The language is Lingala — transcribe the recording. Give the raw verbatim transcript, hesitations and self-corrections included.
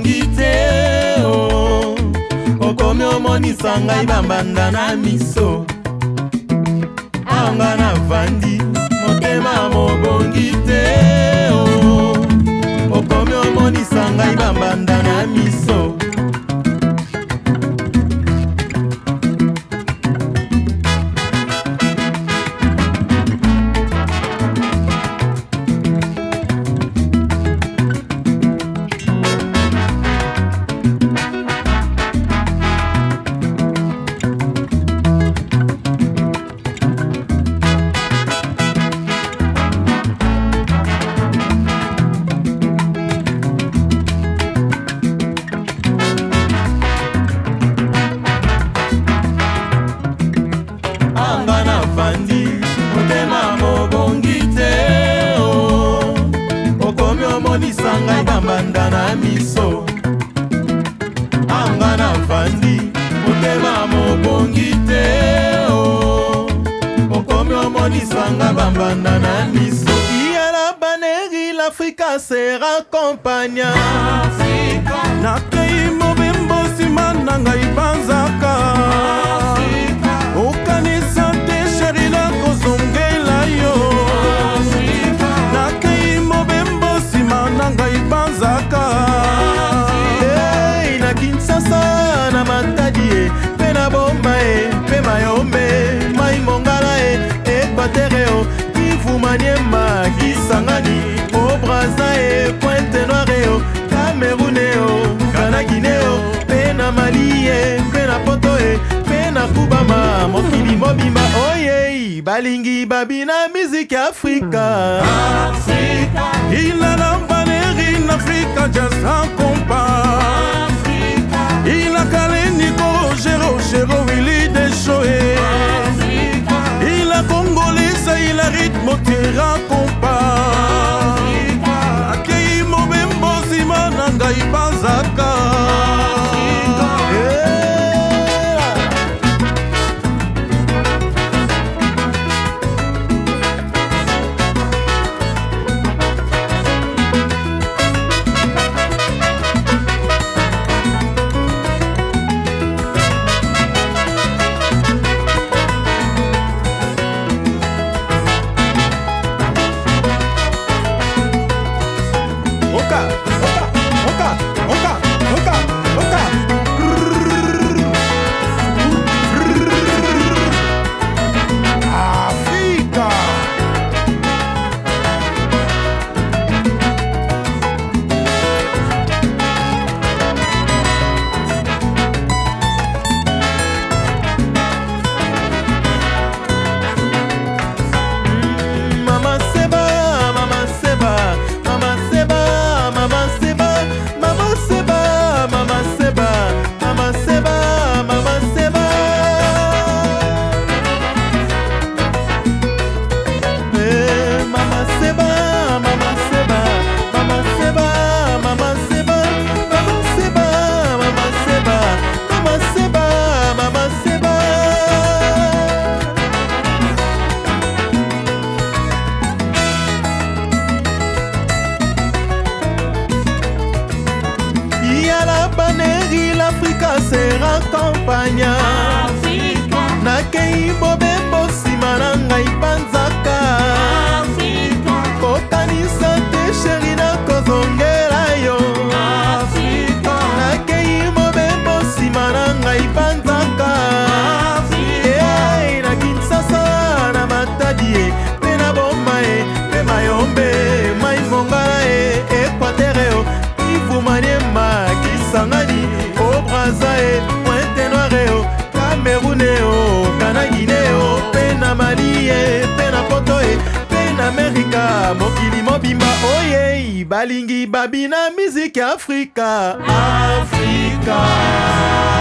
mobongi te oh. Okomi omonisa ngai bambanda na miso anga na vandi motema mobongi te oh. Okomi omonisa ngai bambanda na miso ngai bambanda na miso anga na vandi motema mobongi te oh. Okomi omonisa ngai bambanda na miso Yala baneri l'Afrique sera compagna nakei mobembo nsima na ngai banzaka okanisa te sheri nakozongela yo nakei mobembo nsima na ngai banzaka hey, na Kinshasa na Matadi e mpe na Boma e mpe Mayombe Mai Mongala e Ekwatere o Kivu Maniema Kisangani o Brazza e Pointe Noire o Cameroun e o Ghana Guinée o mpe na Mali e mpe na Poto e mpe na Kubama mokili mobimba oye balingi babina miziki Afrika ila na baneri na Afrika just un compas ila kaleniko Gero Gero Willy Deshoe ila Congolisa ila ritmo tierra compas akei mobembo nsima na ngai banzaka sera compagna nakei mobembo nsima na ngai banzaka kokanisa te sheri nakozongela yo nakei mobembo nsima na ngai banzaka hey, na Kinshasa na Matadi e mpe na Boma e mpe Mayombe Mai Mongala e Ekwatere o Kivu Maniema Kisangani o Brazza e Pointe Noire o Cameroun e o Ghana Guinée o mpe na Mali e mpe na Poto e mpe na Amerika mokili mobimba oye balingi babina miziki Afrika Afrika